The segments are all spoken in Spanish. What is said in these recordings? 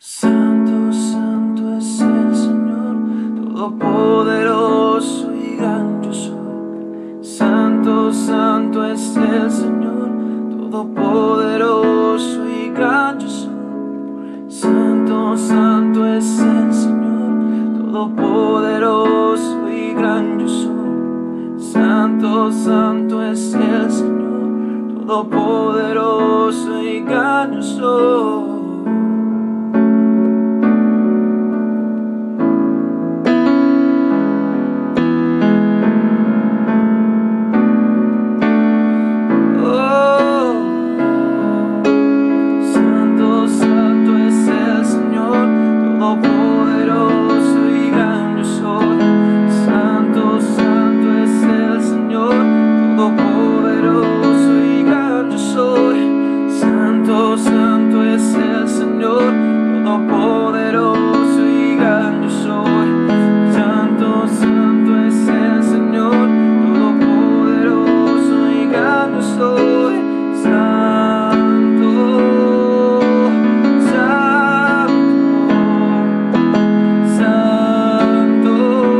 Santo, santo es el Señor, todopoderoso y gran yo soy. Santo, santo es el Señor, todopoderoso y gran yo soy. Santo, santo es el Señor, todopoderoso y gran yo soy. Santo, santo es el Señor, todopoderoso y gran yo soy. Santo es el Señor, todopoderoso y gran yo soy. Santo, santo es el Señor, todopoderoso y gran yo soy. Santo, santo,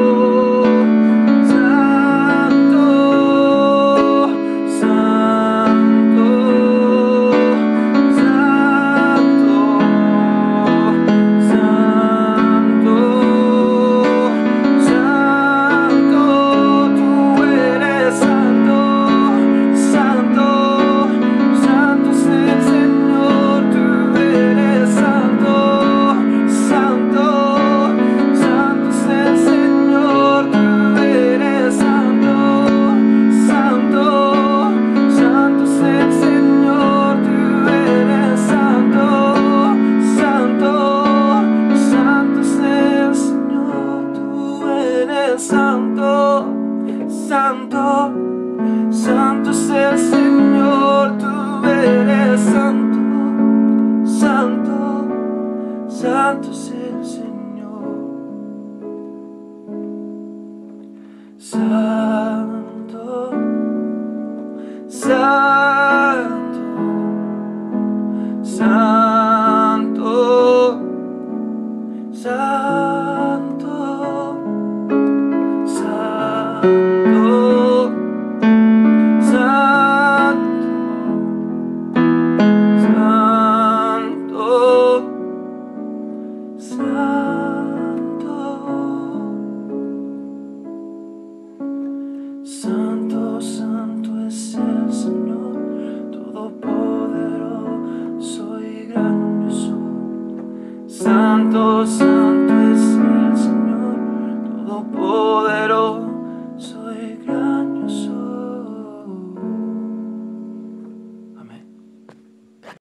santo, santo, Santo, santo, santo es el Señor, tú eres santo, santo, santo es el Señor. Santo, santo, santo, santo. Santo, santo es el Señor, todopoderoso y gran yo soy. Santo, santo.